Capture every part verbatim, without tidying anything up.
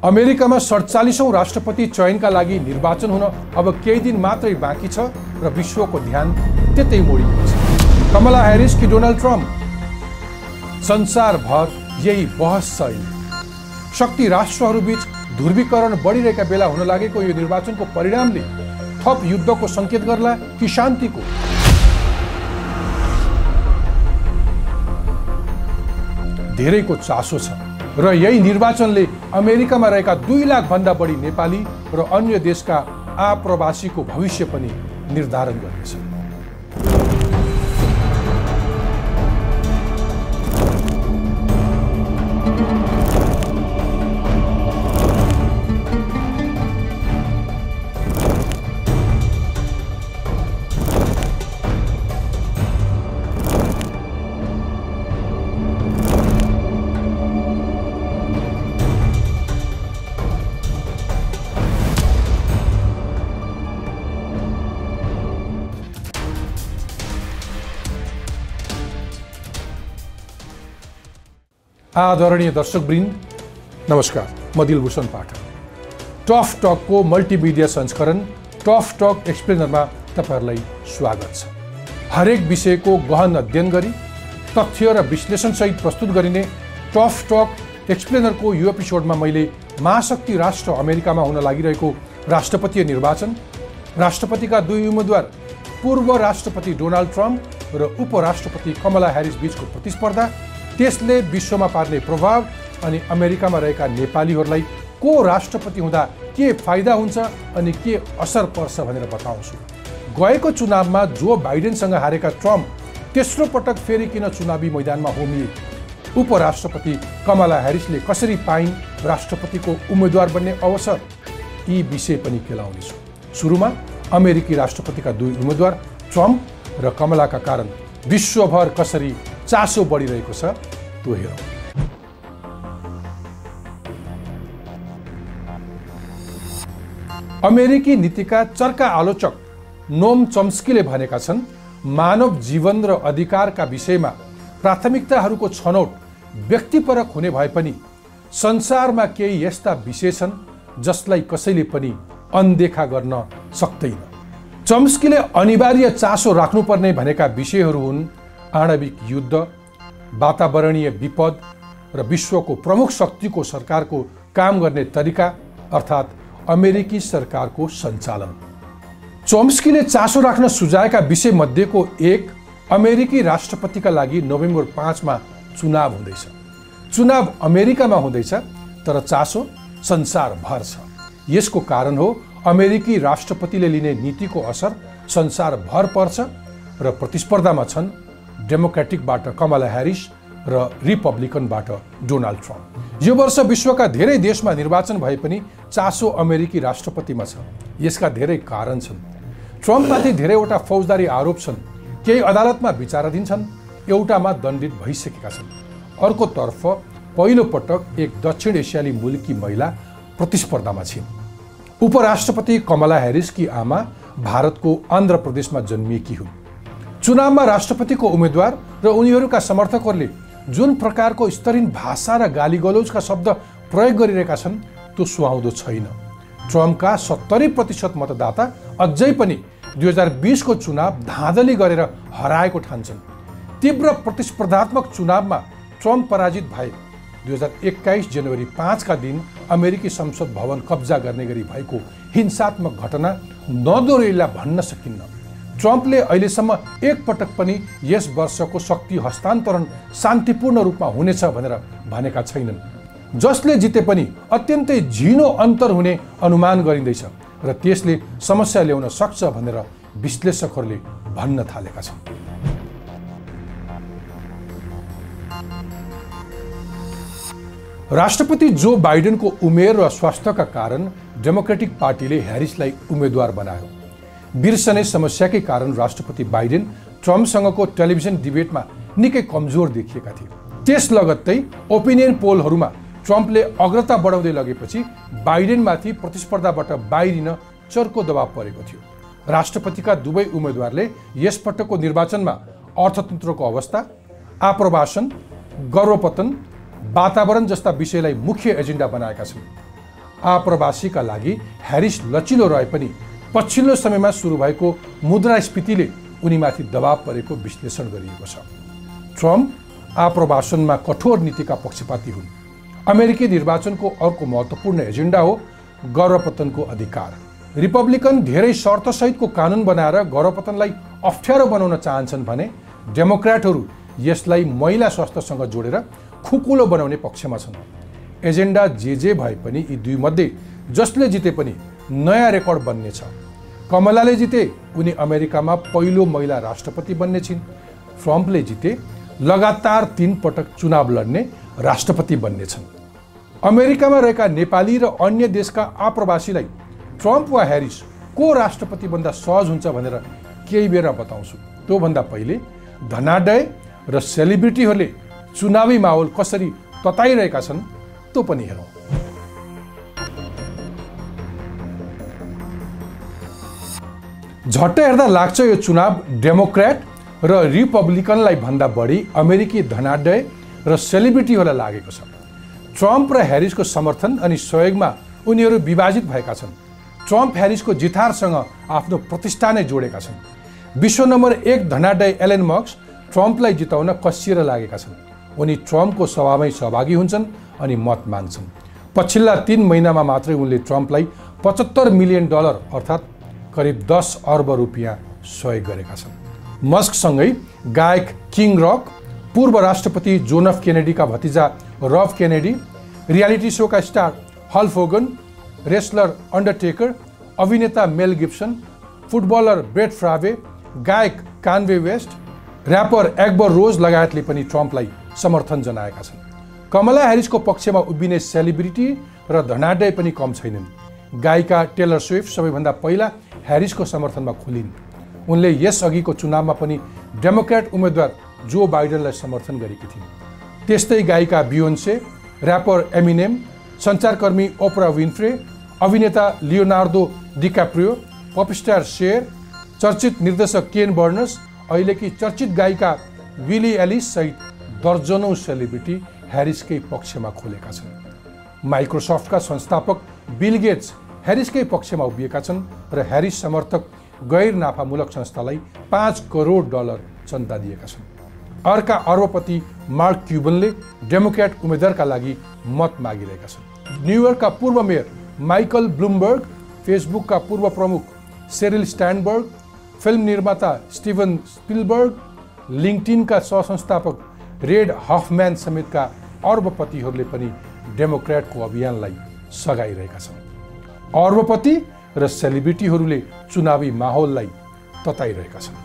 अमेरिकामा सडचालीसौं राष्ट्रपति चयनका लागि निर्वाचन हुन अब केही दिन मात्रै बाँकी छ र विश्वको ध्यान त्यतै मोडिएको छ। कमला ह्यारिस कि डोनाल्ड ट्रम्प? संसारभर यही बहस छ। शक्ति राष्ट्रहरूबीच ध्रुवीकरण बढिरहेका बेला हुन लागेको यो निर्वाचनको परिणामले थप युद्धको संकेत गर्ला कि शान्तिको? धेरैको चासो छ र यही निर्वाचनले अमेरिकामा रहेका दुई लाख भन्दा बढी नेपाली र अन्य देशका आप्रवासीको भविष्य पनि निर्धारण गर्नेछ। आदरणीय दर्शकवृन्द, नमस्कार। म दिलभूषण पाठक। टफ टकको मल्टिमिडिया संस्करण टफ टक एक्सप्लेनरमा तपाईहरुलाई स्वागत छ। हरेक विषयको गहन अध्ययन गरी तथ्य र विश्लेषणसहित प्रस्तुत गरिने टफ टक एक्सप्लेनरको यो एपिसोडमा मैले महाशक्ति राष्ट्र अमेरिकामा हुन लागिरहेको राष्ट्रपतीय निर्वाचन, राष्ट्रपतिका दुई उम्मेदवार पूर्व राष्ट्रपति डोनाल्ड ट्रम्प र उपराष्ट्रपति कमला ह्यारिस बीचको प्रतिस्पर्धा, त्यसले विश्वमा पार्ने प्रभाव अनि अमेरिकामा रहेका नेपालीहरूलाई को राष्ट्रपति हुँदा के फाइदा हुन्छ अनि के असर पर्छ भनेर बताउँछु। गएको चुनावमा जो बाइडेनसँग हारेका ट्रम्प तेस्रो पटक फेरि किन चुनावी मैदानमा होमिए? उपराष्ट्रपति कमला ह्यारिसले कसरी पाइन् राष्ट्रपतिको उम्मेदवार बन्ने अवसर? यी विषय पनि केलाउनेछु। सुरुमा अमेरिकी राष्ट्रपतिका दुई उम्मेदवार ट्रम्प र कमलाका कारण विश्वभर कसरी चासो बढिरहेको छ त्यो हेरौँ। अमेरिकी नीतिका चर्का आलोचक नोम चम्स्कीले भनेका छन्, मानव जीवन र अधिकारका विषयमा प्राथमिकताहरूको छनौट व्यक्तिपरक हुने भए पनि संसारमा केही यस्ता विषय छन् जसलाई कसैले पनि अनदेखा गर्न सक्दैन। चम्स्कीले अनिवार्य चासो राख्नुपर्ने भनेका विषयहरू हुन् आणविक युद्ध, वातावरणीय विपद र विश्वको प्रमुख शक्तिको सरकारको काम गर्ने तरिका अर्थात् अमेरिकी सरकारको सञ्चालन। चोम्स्कीले चासो राख्न सुझाएका विषय मध्येको एक अमेरिकी राष्ट्रपतिका लागि नोभेम्बर पाँचमा चुनाव हुँदैछ। चुनाव अमेरिकामा हुँदैछ तर चासो संसारभर छ। यसको कारण हो अमेरिकी राष्ट्रपतिले लिने नीतिको असर संसारभर पर्छ र प्रतिस्पर्धामा छन् डेमोक्रेटिकबाट कमला ह्यारिस र रिपब्लिकनबाट डोनाल्ड ट्रम्प। यो वर्ष विश्वका धेरै देशमा निर्वाचन भए पनि चासो अमेरिकी राष्ट्रपतिमा छ। यसका धेरै कारण छन्। ट्रम्पमाथि धेरैवटा फौजदारी आरोप छन्, केही अदालतमा विचाराधीन छन्, एउटामा दण्डित भइसकेका छन्। अर्कोतर्फ पहिलो पटक एक दक्षिण एसियाली मुलकी महिला प्रतिस्पर्धामा छिन्। उपराष्ट्रपति कमला ह्यारिसकी आमा भारतको आन्ध्र प्रदेशमा जन्मिएकी हुन्। चुनावमा राष्ट्रपतिको उम्मेदवार र उनीहरूका समर्थकहरूले जुन प्रकारको स्तरीय भाषा र गालीगलौजका शब्द प्रयोग गरिरहेका छन् त्यो सुहाउँदो छैन। ट्रम्पका सत्तरी प्रतिशत मतदाता अझै पनि दुई हजार बिसको चुनाव धाँधली गरेर हराएको ठान्छन्। तीव्र प्रतिस्पर्धात्मक चुनावमा ट्रम्प पराजित भए दुई हजार एक्काइस जनवरी पाँचका दिन अमेरिकी संसद भवन कब्जा गर्ने गरी भएको हिंसात्मक घटना नदोहोरिएला भन्न सकिन्न। ट्रम्पले अहिलेसम्म एक पटक पनि यस वर्षको शक्ति हस्तान्तरण शान्तिपूर्ण रूपमा हुनेछ भनेर भनेका छैनन्। जसले जिते पनि अत्यन्तै झिनो अन्तर हुने अनुमान गरिँदैछ र त्यसले समस्या ल्याउन सक्छ भनेर विश्लेषकहरूले भन्न थालेका छन्। राष्ट्रपति जो बाइडेनको उमेर र स्वास्थ्यका कारण डेमोक्रेटिक पार्टीले ह्यारिसलाई उम्मेदवार बनायो। बिर्सने समस्याकै कारण राष्ट्रपति बाइडेन ट्रम्पसँगको टेलिभिजन डिबेटमा निकै कमजोर देखिएका थिए। त्यस लगत्तै ओपिनियन पोलहरूमा ट्रम्पले अग्रता बढाउँदै लगेपछि बाइडेनमाथि प्रतिस्पर्धाबाट बाहिरिन चर्को दबाव परेको थियो। राष्ट्रपतिका दुवै उम्मेदवारले यसपटकको निर्वाचनमा अर्थतन्त्रको अवस्था, आप्रवासन, गर्भपतन, वातावरण जस्ता विषयलाई मुख्य एजेन्डा बनाएका छन्। आप्रवासीका लागि ह्यारिस लचिलो रहे पनि पछिल्लो समयमा सुरु भएको मुद्रास्फीतिले उनीमाथि दबाव परेको विश्लेषण गरिएको छ। ट्रम्प आप्रवासनमा कठोर नीतिका पक्षपाती हुन्। अमेरिकी निर्वाचनको अर्को महत्त्वपूर्ण एजेन्डा हो गर्भपतनको अधिकार। रिपब्लिकन धेरै शर्तसहितको कानुन बनाएर गर्भपतनलाई अप्ठ्यारो बनाउन चाहन्छन् भने डेमोक्र्याटहरू यसलाई महिला स्वास्थ्यसँग जोडेर खुकुलो बनाउने पक्षमा छन्। एजेन्डा जे जे भए पनि यी दुई मध्ये जसले जिते पनि नयाँ रेकर्ड बन्नेछ। कमलाले जिते उनी अमेरिकामा पहिलो महिला राष्ट्रपति बन्ने छिन्। ट्रम्पले जिते लगातार तीन पटक चुनाव लड्ने राष्ट्रपति बन्ने छन्। अमेरिकामा रहेका नेपाली र अन्य देशका आप्रवासीलाई ट्रम्प वा ह्यारिस को राष्ट्रपति बन्दा सहज हुन्छ भनेर केही बेर बताउँछु। त्योभन्दा पहिले धनाढ्य र सेलिब्रिटीहरूले चुनावी माहौल कसरी तताइरहेका छन् त्यो पनि हेरौँ। झट्ट हेर्दा लाग्छ यो चुनाव डेमोक्र्याट र रिपब्लिकनलाई भन्दा बढी अमेरिकी धनाढ्य र सेलिब्रिटीहरूलाई लागेको छ। ट्रम्प र ह्यारिसको समर्थन अनि सहयोगमा उनीहरू विभाजित भएका छन्। ट्रम्प ह्यारिसको जितारसँग आफ्नो प्रतिष्ठा नै जोडेका छन्। विश्व नम्बर एक धनाढ्य एलन मस्क ट्रम्पलाई जिताउन कसिएर लागेका छन्। उनी ट्रम्पको सभामै सहभागी हुन्छन् अनि मत माग्छन्। पछिल्ला तीन महिनामा मात्रै उनले ट्रम्पलाई पचहत्तर मिलियन डलर अर्थात् करिब दस अर्ब रुपियाँ सहयोग गरेका छन्। मस्कसँगै गायक किङ रक, पूर्व राष्ट्रपति जोन एफ केनेडीका भतिजा रब केनेडी, रियालिटी शोका star Hulk Hogan, wrestler Undertaker, अभिनेता Mel Gibson, footballer Brett Favre, गायक कान्वे वेस्ट, र्यापर एक्बर रोज लगायतले पनि ट्रम्पलाई समर्थन जनाएका छन्। कमला ह्यारिसको पक्षमा उभिने सेलिब्रिटी र धनाढ्य पनि कम छैनन्। गायिका टेलर स्विफ्ट सबैभन्दा पहिला ह्यारिसको समर्थनमा खोलिन्। उनले यस अघिको चुनावमा पनि डेमोक्र्याट उम्मेद्वार जो बाइडेनलाई समर्थन गरेकी थिइन्। त्यस्तै गायिका बियोन्से, र्यापर एमिनेम, सञ्चारकर्मी ओप्रा विन्फ्रे, अभिनेता लियोनार्दो डिकाप्रियो, पपस्टार शेयर, चर्चित निर्देशक केन बर्नर्स, अहिलेकी चर्चित गायिका विली एलिस सहित दर्जनौं सेलिब्रिटी ह्यारिसकै पक्षमा खोलेका छन्। माइक्रोसफ्टका संस्थापक बिल गेट्स ह्यारिसकै पक्षमा उभिएका छन् र ह्यारिस समर्थक गैर नाफामूलक संस्थालाई पाँच करोड डलर चन्दा दिएका छन्। अर्का अर्बपति मार्क क्युबनले डेमोक्र्याट उम्मेद्वारका लागि मत मागिरहेका छन्। न्युयोर्कका पूर्व मेयर माइकल ब्लुमबर्ग, फेसबुकका पूर्व प्रमुख सेरिल स्ट्यान्डबर्ग, फिल्म निर्माता स्टिभन स्पिलबर्ग, लिङ्क्डइनका सहसंस्थापक रेड हफम्यान समेतका अर्बपतिहरूले पनि डेमोक्र्याटको अभियानलाई सघाइरहेका छन्। अर्बपति र सेलिब्रिटीहरूले चुनावी माहौललाई तताइरहेका छन्।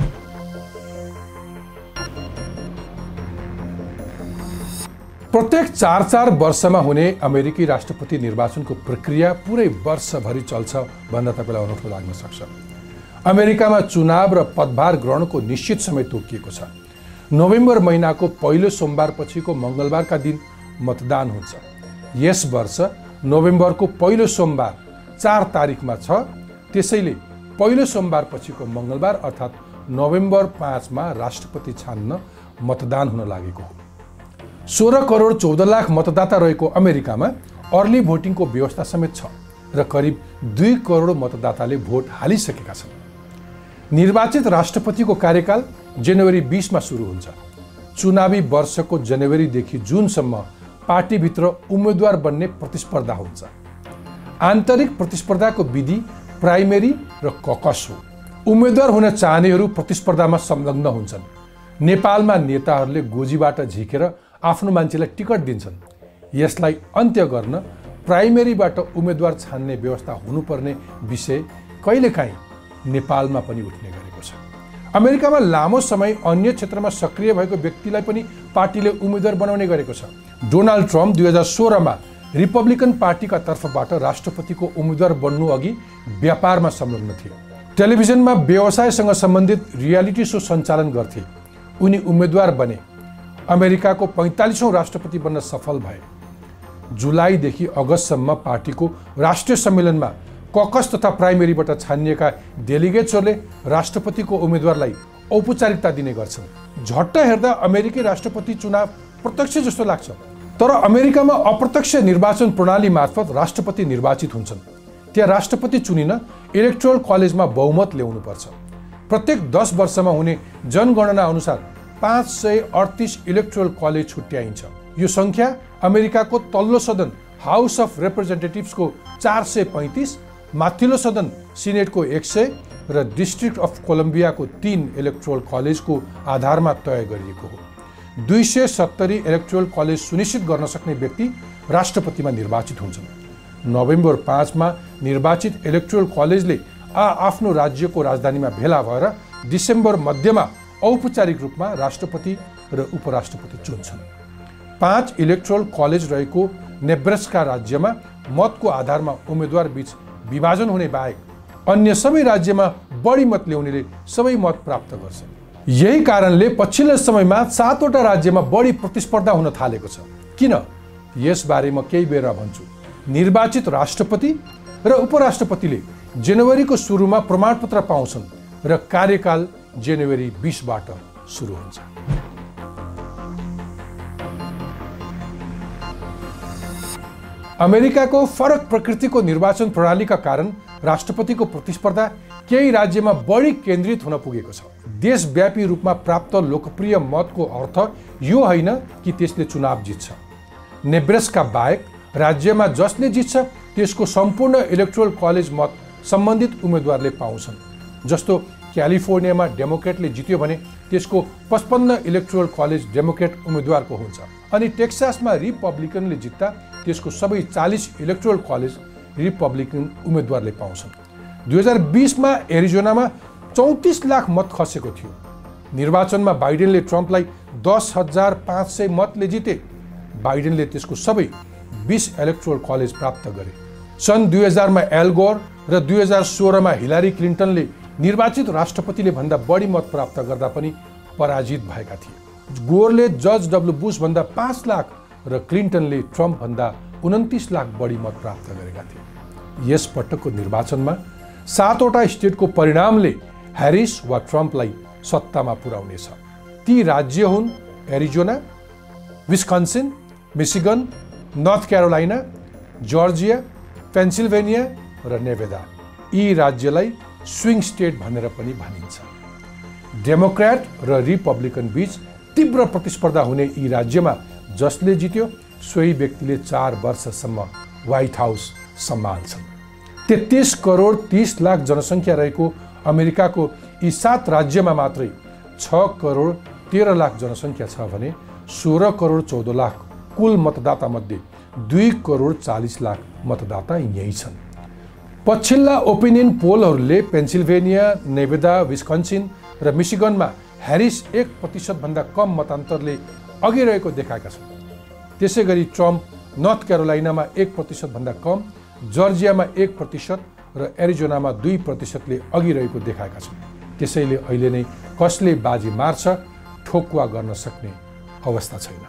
प्रत्येक चार चार वर्षमा हुने अमेरिकी राष्ट्रपति निर्वाचनको प्रक्रिया पुरै वर्षभरि चल्छ भन्दा तपाईँलाई अनौठो लाग्न सक्छ। अमेरिकामा चुनाव र पदभार ग्रहणको निश्चित समय तोकिएको छ। नोभेम्बर महिनाको पहिलो सोमबार पछिको मङ्गलबारका दिन मतदान हुन्छ। यस वर्ष नोभेम्बरको पहिलो सोमबार चार तारिकमा छ। त्यसैले पहिलो सोमबार पछिको मङ्गलबार अर्थात् नोभेम्बर पाँचमा राष्ट्रपति छान्न मतदान हुन लागेको हो। सोह्र करोड चौध लाख मतदाता रहेको अमेरिकामा अर्ली भोटिङको व्यवस्था समेत छ र करिब दुई करोड मतदाताले भोट हालिसकेका छन्। निर्वाचित राष्ट्रपतिको कार्यकाल जनवरी बीसमा सुरु हुन्छ। चुनावी वर्षको जनवरीदेखि जुनसम्म पार्टीभित्र उम्मेद्वार बन्ने प्रतिस्पर्धा हुन्छ। आन्तरिक प्रतिस्पर्धाको विधि प्राइमेरी र ककस हो। उम्मेद्वार हुन चाहनेहरू प्रतिस्पर्धामा संलग्न हुन्छन्। नेपालमा नेताहरूले गोजीबाट झिकेर आफ्नो मान्छेलाई टिकट दिन्छन्। यसलाई अन्त्य गर्न प्राइमेरीबाट उम्मेद्वार छान्ने व्यवस्था हुनुपर्ने विषय कहिलेकाहीँ नेपालमा पनि उठ्ने गरेको छ। अमेरिकामा लामो समय अन्य क्षेत्रमा सक्रिय भएको व्यक्तिलाई पनि पार्टीले उम्मेद्वार बनाउने गरेको छ। डोनाल्ड ट्रम्प दुई हजार सोह्रमा रिपब्लिकन पार्टीका तर्फबाट राष्ट्रपतिको उम्मेद्वार बन्नु अघि व्यापारमा संलग्न थिए। टेलिभिजनमा व्यवसायसँग सम्बन्धित रियालिटी शो सञ्चालन गर्थे। उनी उम्मेद्वार बने। अमेरिकाको पैँतालिसौँ राष्ट्रपति बन्न सफल भए। जुलाईदेखि अगस्तसम्म पार्टीको राष्ट्रिय सम्मेलनमा ककस तथा प्राइमेरीबाट छानिएका डेलिगेट्सहरूले राष्ट्रपतिको उम्मेद्वारलाई औपचारिकता दिने गर्छन्। झट्ट हेर्दा अमेरिकी राष्ट्रपति चुनाव प्रत्यक्ष जस्तो लाग्छ, तर अमेरिकामा अप्रत्यक्ष निर्वाचन प्रणाली मार्फत राष्ट्रपति निर्वाचित हुन्छन्। त्यहाँ राष्ट्रपति चुनिन इलेक्टोरल कलेजमा बहुमत ल्याउनुपर्छ। प्रत्येक दस वर्षमा हुने जनगणना अनुसार पाँच सय अडतिस इलेक्टोरल कलेज छुट्याइन्छ। यो सङ्ख्या अमेरिकाको तल्लो सदन हाउस अफ रिप्रेजेन्टेटिभ्सको चार सय पैँतिस, माथिल्लो सदन सिनेटको एक सय र डिस्ट्रिक्ट अफ कोलम्बियाको तीन इलेक्टोरल कलेजको आधारमा तय गरिएको हो। दुई सय सत्तरी इलेक्टोरल कलेज सुनिश्चित गर्न सक्ने व्यक्ति राष्ट्रपतिमा निर्वाचित हुन्छन्। नोभेम्बर पाँचमा निर्वाचित इलेक्टोरल कलेजले आ आफ्नो राज्यको राजधानीमा भेला भएर डिसेम्बर मध्यमा औपचारिक रूपमा राष्ट्रपति र उपराष्ट्रपति चुन्छन्। पाँच इलेक्टोरल कलेज रहेको नेब्रास्का राज्यमा मतको आधारमा उम्मेदवार बीच विभाजन हुने बाहेक अन्य सबै राज्यमा बढी मत ल्याउनेले सबै मत प्राप्त गर्छ। यही कारणले पछिल्लो समयमा सातवटा राज्यमा बढी प्रतिस्पर्धा हुन थालेको छ। किन? यसबारे म केही बेर भन्छु। निर्वाचित राष्ट्रपति र उपराष्ट्रपतिले जनवरीको सुरुमा प्रमाणपत्र पाउँछन् र कार्यकाल जनवरी बीसबाट सुरु हुन्छ। अमेरिकाको फरक प्रकृतिको निर्वाचन प्रणालीका कारण राष्ट्रपतिको प्रतिस्पर्धा केही राज्यमा बढी केन्द्रित हुन पुगेको छ। देशव्यापी रूपमा प्राप्त लोकप्रिय मतको अर्थ यो होइन कि त्यसले चुनाव जित्छ। नेब्रास्का बाहेक राज्यमा जसले जित्छ त्यसको सम्पूर्ण इलेक्टोरल कलेज मत सम्बन्धित उम्मेदवारले पाउँछन्। जस्तो क्यालिफोर्नियामा डेमोक्रेटले जित्यो भने त्यसको पचपन्न इलेक्टोरल कलेज डेमोक्रेट उम्मेदवारको हुन्छ, अनि टेक्सासमा रिपब्लिकनले जित्दा त्यसको सबै चालिस इलेक्टोरल कलेज रिपब्लिकन उम्मेदवारले पाउँछन्। दुई हजार बिसमा एरिजोनामा चौतिस लाख मत खसेको थियो। निर्वाचनमा बाइडेनले ट्रम्पलाई दस हजार पाँच सय मतले जिते। बाइडेनले त्यसको सबै बिस इलेक्टोरल कलेज प्राप्त गरे। सन् दुई हजारमा एल गोर र दुई हजार सोह्रमा हिलारी क्लिन्टनले निर्वाचित राष्ट्रपतिले भन्दा बढी मत प्राप्त गर्दा पनि पराजित भएका थिए। गोरले जर्ज डब्ल्यू बुश भन्दा पाँच लाख र क्लिन्टनले ट्रम्प भन्दा उन्तिस लाख बढी मत प्राप्त गरेका थिए। यस पटकको निर्वाचनमा सातवटा स्टेटको परिणामले ह्यारिस वा ट्रम्पलाई सत्तामा पुर्याउनेछ। ती राज्य हुन् Arizona, Wisconsin, Michigan, North Carolina, Georgia, Pennsylvania र नेभादा। यी राज्यलाई स्विङ स्टेट भनेर पनि भनिन्छ। डेमोक्रेट र रिपब्लिकन बीच तीव्र प्रतिस्पर्धा हुने यी राज्यमा जसले जित्यो सोही व्यक्तिले चार वर्षसम्म व्हाइट हाउस सम्हाल्छन्। तेत्तीस करोड तीस लाख जनसङ्ख्या रहेको अमेरिकाको यी सात राज्यमा मात्रै छ करोड तेह्र लाख जनसङ्ख्या छ भने सोह्र करोड चौध लाख कुल मतदाता मध्ये दुई करोड चालिस लाख मतदाता यही छन्। पछिल्ला ओपिनियन पोलहरूले पेन्सिल्भेनिया, नेभादा, विस्कन्सिन र मिशिगनमा ह्यारिस एक प्रतिशतभन्दा कम मतान्तरले अघि रहेको देखाएका छन्। त्यसै गरी ट्रम्प नर्थ क्यारोलाइनामा एक प्रतिशतभन्दा कम, जर्जियामा एक प्रतिशत र एरिजोनामा दुई प्रतिशतले अघि रहेको देखाएका छन्। त्यसैले अहिले नै कसले बाजी मार्छ ठोकुवा गर्न सक्ने अवस्था छैन।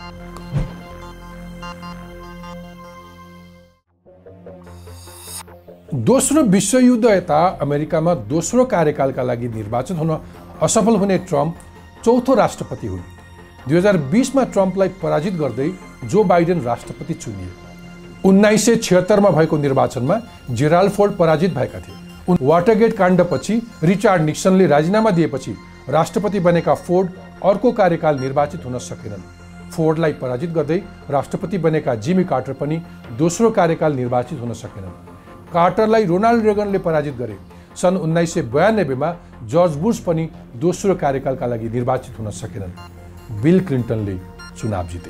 दोस्रो विश्वयुद्ध यता अमेरिकामा दोस्रो कार्यकालका लागि निर्वाचन हुन असफल हुने ट्रम्प चौथो राष्ट्रपति हुन्। दुई हजार बिसमा ट्रम्पलाई पराजित गर्दै जो बाइडेन राष्ट्रपति चुनिए। उन्नाइस सय छिहत्तरमा भएको निर्वाचनमा जेराल्ड फोर्ड पराजित भएका थिए। वाटरगेट काण्डपछि रिचार्ड निक्सनले राजीनामा दिएपछि राष्ट्रपति बनेका फोर्ड अर्को कार्यकाल निर्वाचित हुन सकेनन्। फोर्डलाई पराजित गर्दै राष्ट्रपति बनेका जिमी कार्टर पनि दोस्रो कार्यकाल निर्वाचित हुन सकेनन्। कार्टरलाई रोनाल्ड रेगनले पराजित गरे। सन् उन्नाइस सय बयानब्बेमा जर्ज बुश पनि दोस्रो कार्यकालका लागि निर्वाचित हुन सकेनन्। बिल क्लिन्टनले चुनाव जिते।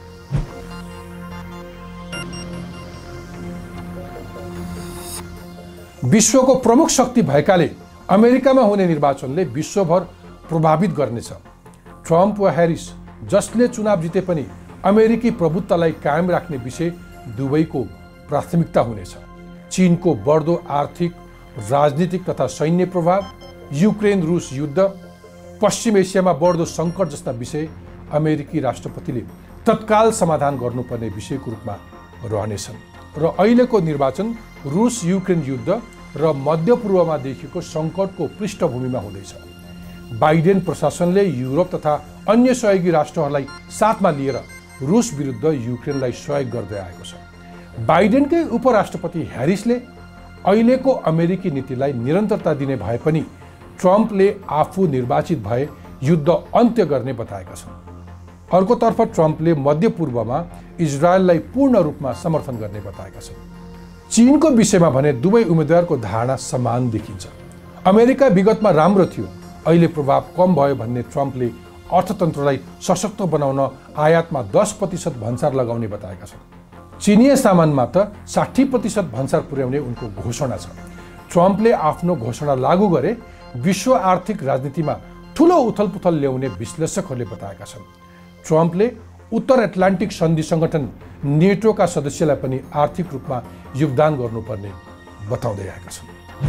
विश्वको प्रमुख शक्ति भएकाले अमेरिकामा हुने निर्वाचनले विश्वभर प्रभावित गर्नेछ। ट्रम्प वा ह्यारिस जसले चुनाव जिते पनि अमेरिकी प्रभुत्वलाई कायम राख्ने विषय दुवैको प्राथमिकता हुनेछ। चीनको बढ्दो आर्थिक, राजनीतिक तथा सैन्य प्रभाव, युक्रेन रुस युद्ध, पश्चिम एसियामा बढ्दो सङ्कट जस्ता विषय अमेरिकी राष्ट्रपतिले तत्काल समाधान गर्नुपर्ने विषयको रूपमा रहनेछन्। र अहिलेको निर्वाचन रुस युक्रेन युद्ध र मध्यपूर्वमा देखिएको सङ्कटको पृष्ठभूमिमा हुँदैछ। बाइडेन प्रशासनले युरोप तथा अन्य सहयोगी राष्ट्रहरूलाई साथमा लिएर रुस विरुद्ध युक्रेनलाई सहयोग गर्दै आएको छ। बाइडेनकै उपराष्ट्रपति ह्यारिसले अहिलेको अमेरिकी नीतिलाई निरन्तरता दिने भए पनि ट्रम्पले आफू निर्वाचित भए युद्ध अन्त्य गर्ने बताएका छन्। अर्कोतर्फ ट्रम्पले मध्यपूर्वमा इजरायललाई पूर्ण रूपमा समर्थन गर्ने बताएका छन्। चीनको विषयमा भने दुवै उम्मेद्वारको धारणा समान देखिन्छ। अमेरिका विगतमा राम्रो थियो, अहिले प्रभाव कम भयो भन्ने ट्रम्पले अर्थतन्त्रलाई सशक्त बनाउन आयातमा दस प्रतिशत भन्सार लगाउने बताएका छन्। चिनिया सामानमा त साठी प्रतिशत भन्सार पुर्याउने उनको घोषणा छ। ट्रम्पले आफ्नो घोषणा लागू गरे विश्व आर्थिक राजनीतिमा ठूलो उथलपुथल ल्याउने विश्लेषकहरूले बताएका छन्। ट्रम्पले उत्तर एटलान्टिक सन्धि सङ्गठन नेटोका सदस्यलाई पनि आर्थिक रूपमा योगदान गर्नुपर्ने बताउँदै आएका छन्।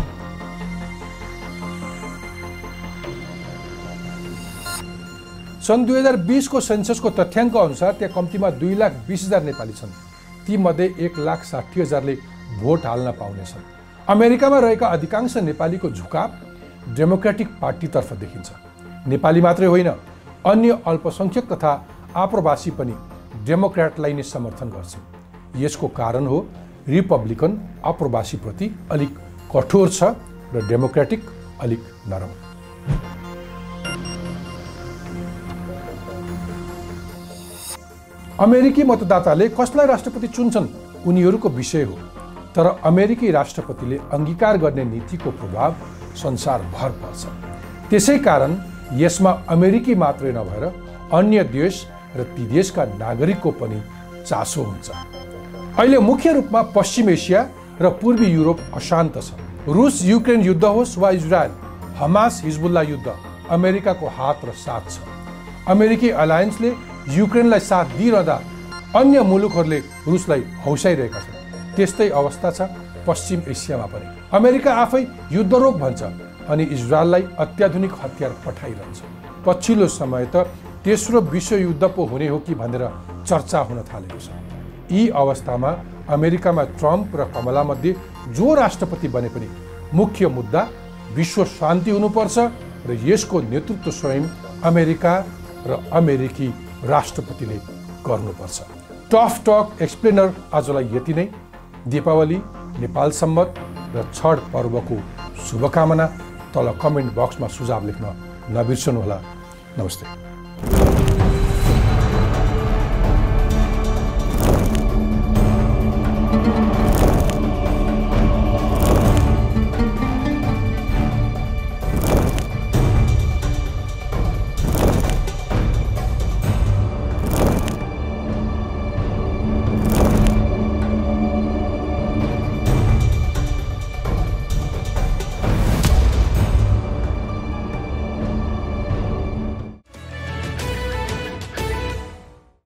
सन् दुई हजार बिसको सेन्ससको तथ्याङ्क अनुसार त्यहाँ कम्तीमा दुई लाख बिस हजार नेपाली छन्। तीमध्ये एक लाख साठी हजारले भोट हाल्न पाउनेछन्। अमेरिकामा रहेका अधिकांश नेपालीको झुकाव डेमोक्रेटिक पार्टीतर्फ देखिन्छ। नेपाली मात्रै होइन, अन्य अल्पसङ्ख्यक तथा आप्रवासी पनि डेमोक्रेटलाई नै समर्थन गर्छन्। यसको कारण हो रिपब्लिकन आप्रवासीप्रति अलिक कठोर छ र डेमोक्रेटिक अलिक नरम। अमेरिकी मतदाताले कसलाई राष्ट्रपति चुन्छन् उनीहरूको विषय हो, तर अमेरिकी राष्ट्रपतिले अङ्गीकार गर्ने नीतिको प्रभाव संसारभर पर्छ। त्यसै कारण यसमा अमेरिकी मात्रै नभएर अन्य देश र ती देशका नागरिकको पनि चासो हुन्छ। अहिले मुख्य रूपमा पश्चिम एसिया र पूर्वी युरोप अशान्त छ। रुस युक्रेन युद्ध होस् वा इजरायल हमास हिजबुल्ला युद्ध, अमेरिकाको हात र साथ छ। अमेरिकी अलायन्सले युक्रेनलाई साथ दिइरहँदा अन्य मुलुकहरूले रुसलाई हौसाइरहेका छन्। त्यस्तै अवस्था छ पश्चिम एसियामा पनि। अमेरिका आफै युद्धरोग भन्छ अनि इजरायललाई अत्याधुनिक हतियार पठाइरहन्छ। पछिल्लो समय त तेस्रो विश्वयुद्ध पो हुने हो कि भनेर चर्चा हुन थालेको छ। यी अवस्थामा अमेरिकामा ट्रम्प र कमला मध्ये जो राष्ट्रपति बने पनि मुख्य मुद्दा विश्व शान्ति हुनुपर्छ र यसको नेतृत्व स्वयं अमेरिका र अमेरिकी राष्ट्रपतिले गर्नुपर्छ। टफ टक एक्सप्लेनर आजलाई यति नै। दीपावली, नेपाल सम्वत र छठ पर्वको शुभकामना। तल कमेन्ट बक्समा सुझाव लेख्न नबिर्सनुहोला। नमस्ते।